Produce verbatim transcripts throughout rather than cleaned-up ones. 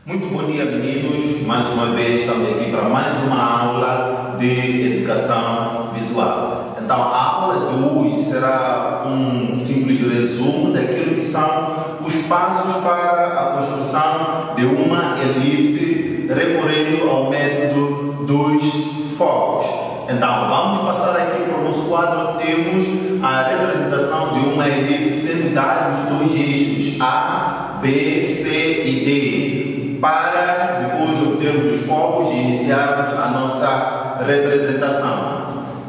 Muito bom dia, meninos. Mais uma vez estamos aqui para mais uma aula de educação visual. Então, a aula de hoje será um simples resumo daquilo que são os passos para a construção de uma elipse recorrendo ao método dos focos. Então, vamos passar aqui para o nosso quadro. Temos a representação de uma elipse sendo dados dois eixos A, B, C e D, para depois obtermos os focos e iniciarmos a nossa representação.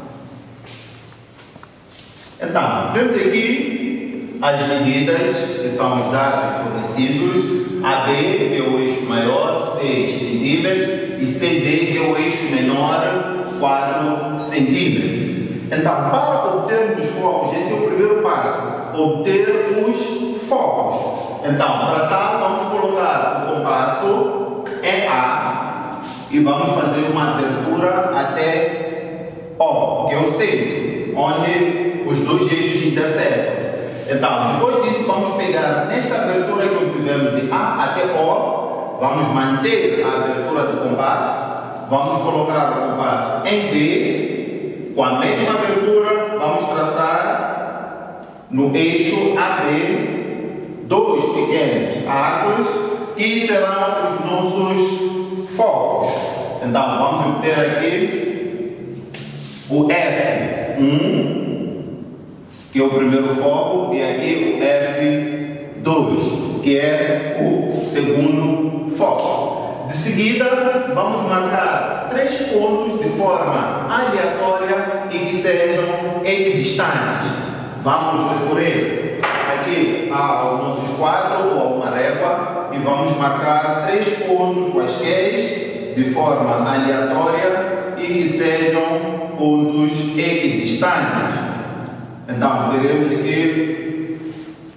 Então, temos aqui as medidas, que são os dados fornecidos. A B, que é o eixo maior, seis centímetros, e C D, que é o eixo menor, quatro centímetros. Então, para obtermos os focos, esse é o primeiro passo, obter os focos. Então, para tal, vamos colocar o compasso em A e vamos fazer uma abertura até O, que é o centro, onde os dois eixos interceptam-se. Então, depois disso, vamos pegar nesta abertura que obtivemos de A até O, vamos manter a abertura do compasso, vamos colocar o compasso em D, com a mesma abertura, vamos traçar no eixo A B dois pequenos arcos que serão os nossos focos. Então, vamos obter aqui o F um, que é o primeiro foco, e aqui o F dois, que é o segundo foco. De seguida, vamos marcar três pontos de forma aleatória e que sejam equidistantes. Vamos recorrer aqui ao nosso esquadro ou a uma régua e vamos marcar três pontos quaisquer de forma aleatória e que sejam pontos equidistantes. Então, teremos aqui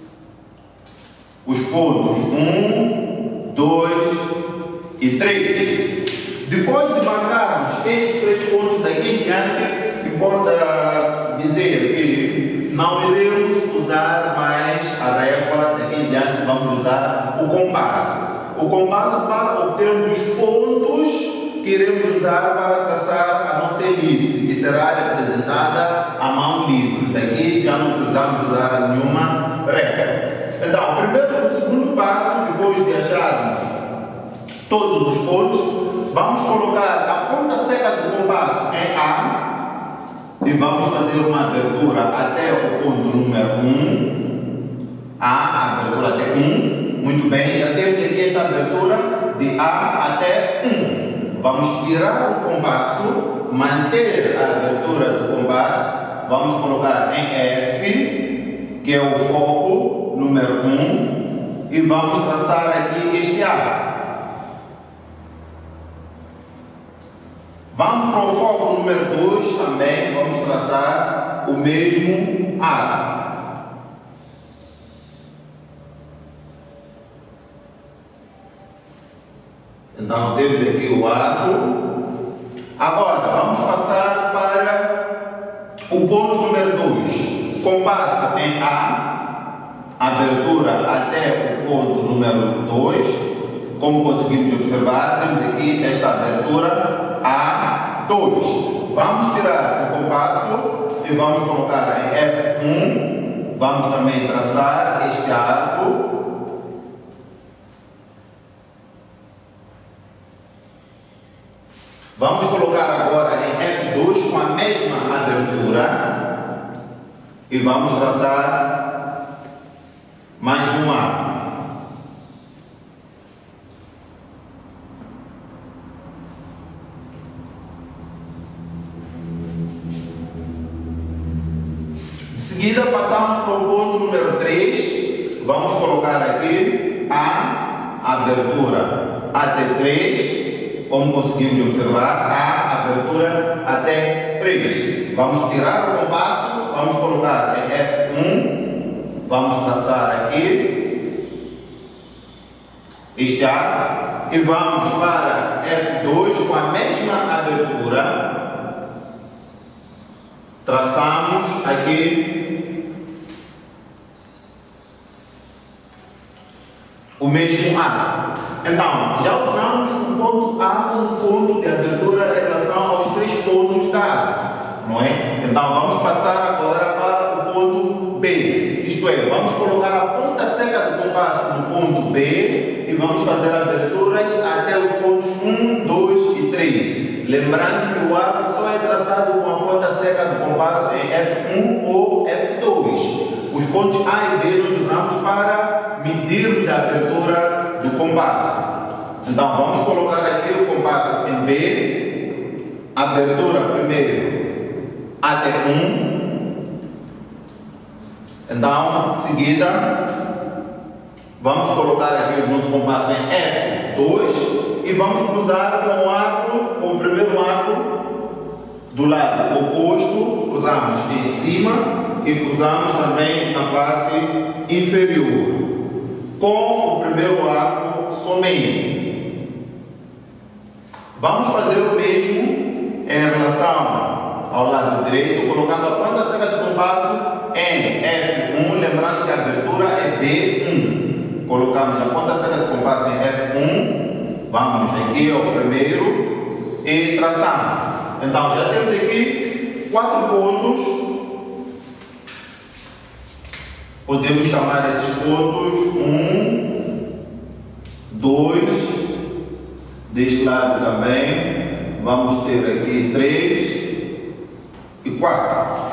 os pontos um, dois e três. Depois de marcarmos estes três pontos daqui em diante, importa dizer que não iremos usar mais a régua, daqui em diante vamos usar o compasso. O compasso para obtermos os pontos que iremos usar para traçar a nossa elipse, que será representada à mão livre. Daqui já não precisamos usar nenhuma régua. Então, primeiro, o segundo passo, depois de acharmos todos os pontos, vamos colocar a ponta seca do compasso em A e vamos fazer uma abertura até o ponto número um. A, abertura até um. Muito bem, já temos aqui esta abertura de A até um. Vamos tirar o compasso, manter a abertura do compasso, vamos colocar em F, que é o foco número um, e vamos traçar aqui este arco. Vamos para o foco número dois também, vamos traçar o mesmo arco. Então temos aqui o arco. Agora vamos passar para o ponto número dois. Compasso em A, abertura até o ponto número dois. Como conseguimos observar, temos aqui esta abertura A dois. Vamos tirar o compasso e vamos colocar em F um. Vamos também traçar este arco. Vamos colocar agora em F dois com a mesma abertura e vamos traçar mais um arco. De seguida, passamos para o ponto número três. Vamos colocar aqui a abertura até três. Como conseguimos observar, a abertura até três. Vamos tirar o compasso, vamos colocar em F um. Vamos traçar aqui este arco e vamos para F dois com a mesma abertura. Traçamos aqui o mesmo ato. Então, já usamos o ponto A como ponto de abertura em relação aos três pontos dados, não é? Então, vamos passar agora para o ponto B, isto é, vamos colocar a ponta seca do compasso no ponto B e vamos fazer aberturas até os pontos um, dois e três. Lembrando que o arco só é traçado com a ponta seca do compasso em F um ou F dois. Os pontos A e B nós usamos para medirmos a abertura do compasso. Então vamos colocar aqui o compasso em B, abertura primeiro até um. Então, em seguida, vamos colocar aqui o nosso compasso em F dois e vamos cruzar com o arco, com o primeiro arco do lado oposto, cruzamos em cima e cruzamos também na parte inferior, com o primeiro arco somente. Vamos fazer o mesmo em relação ao lado direito, colocando a ponta seca do compasso em F um, lembrando que a abertura é B um. Colocamos a ponta seca do compasso em F um, vamos aqui ao primeiro e traçamos. Então já temos aqui quatro pontos. Podemos chamar esses pontos um, dois, deste lado também. Vamos ter aqui três e quatro.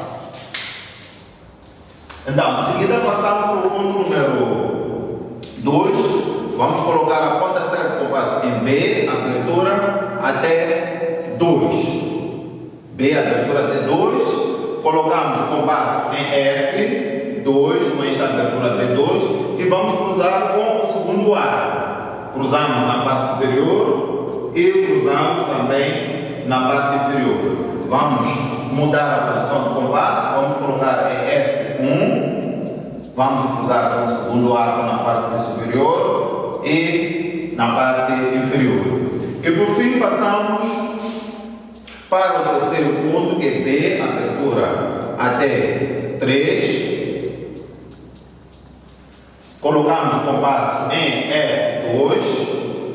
Então, em seguida passamos para o ponto número dois. Vamos colocar a ponta seca do compasso em B, abertura até dois. B, abertura até dois. Colocamos o compasso em F dois, com esta abertura B dois, e vamos cruzar com o segundo arco. Cruzamos na parte superior e cruzamos também na parte inferior. Vamos mudar a posição do compasso, vamos colocar em F um, vamos cruzar com o segundo arco na parte superior e na parte inferior. E por fim passamos para o terceiro ponto, que é B, abertura até três. Colocamos o compasso em F dois,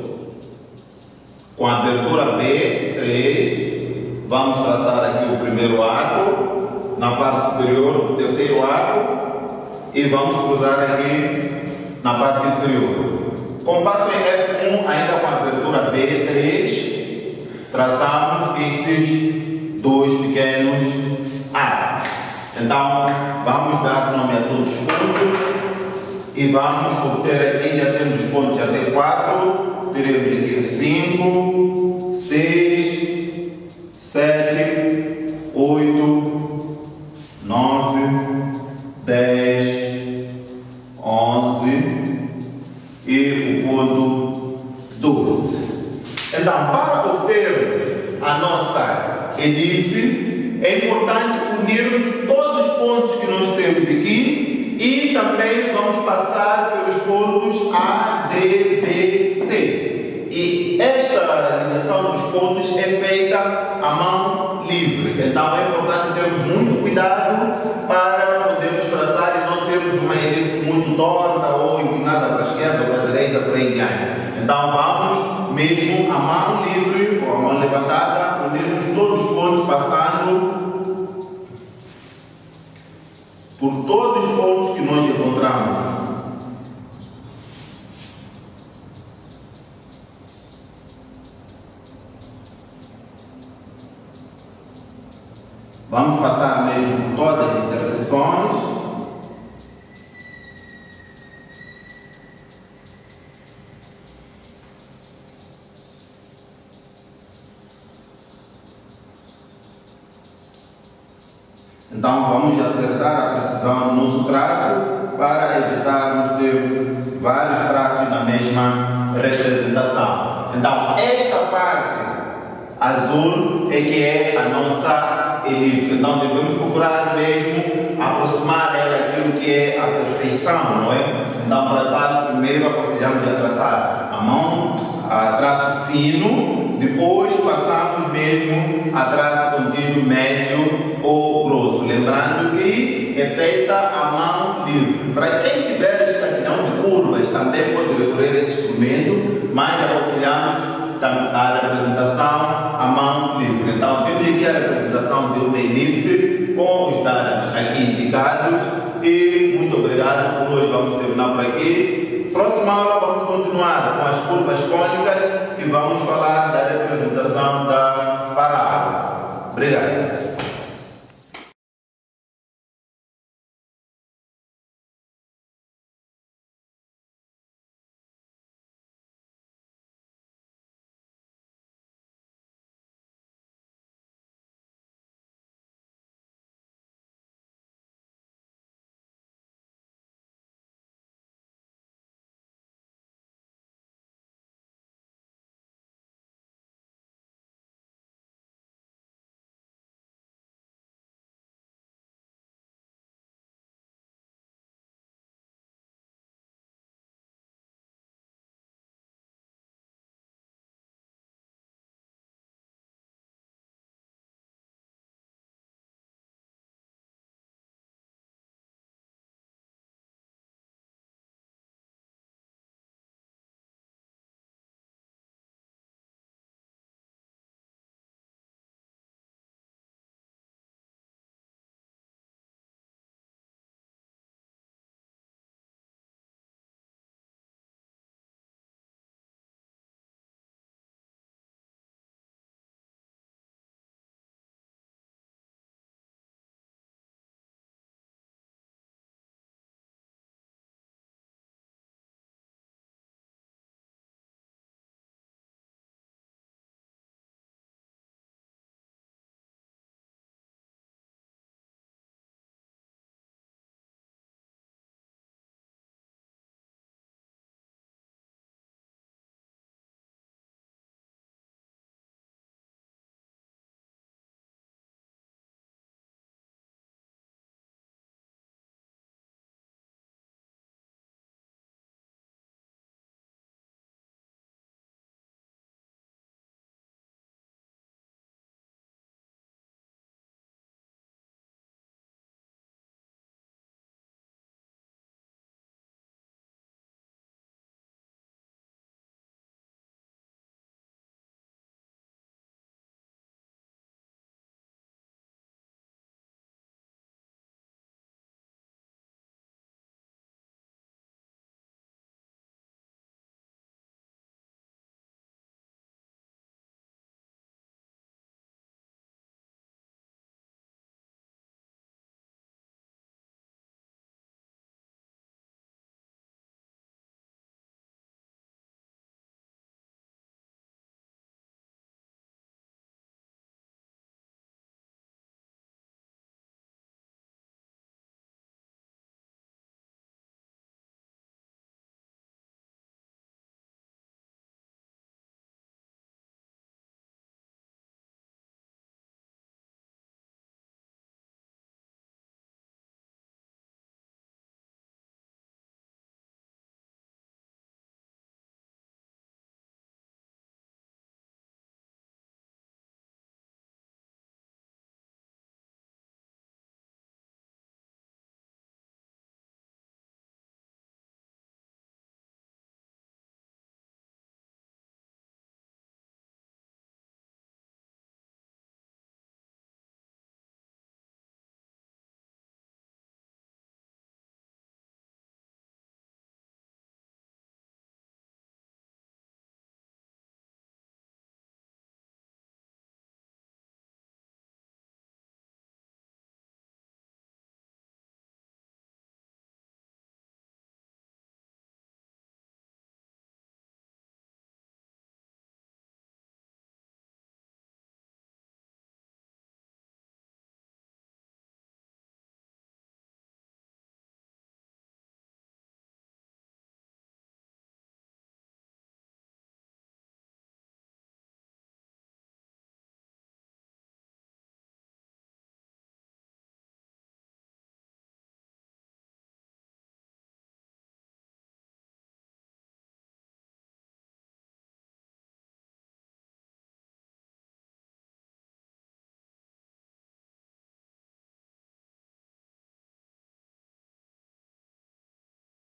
com a abertura B três. Vamos traçar aqui o primeiro arco, na parte superior, o terceiro arco, e vamos cruzar aqui na parte inferior. Compasso em F um, ainda com a abertura B três, traçamos estes dois pequenos arcos. Então, vamos dar nome a todos os pontos e vamos obter aqui, já temos os pontos até quatro, teremos aqui cinco, seis, sete, oito, nove, dez, onze e o ponto doze. Então, para obtermos a nossa elipse, é importante unirmos todos os pontos que nós temos aqui e também vamos passar pelos pontos A, D, B, C. E esta ligação dos pontos é feita à mão livre. Então é importante termos muito cuidado para podermos traçar e não termos uma elipse muito torta ou inclinada para a esquerda ou para a direita, por aí em diante. Então vamos mesmo à mão livre ou à mão levantada, unirmos todos os pontos passando por todos os pontos que nós encontramos. Vamos passar mesmo por todas as interseções. Então vamos acertar a precisão do nosso traço para evitarmos ter vários traços na mesma representação. Então esta parte azul é que é a nossa elipse. Então devemos procurar mesmo aproximar ela daquilo que é a perfeição, não é? Então para tal, primeiro aconselhamos a traçar a mão a traço fino, depois passamos mesmo a traço contínuo médio ou grosso, lembrando que é feita a mão livre. Para quem tiver escadilhão de curvas, também pode recorrer a esse instrumento, mas aconselhamos a representação à mão livre. Então, temos aqui a representação de uma elipse com os dados aqui indicados e muito obrigado por hoje. Vamos terminar por aqui. Próxima aula vamos continuar com as curvas cônicas e vamos falar da representação da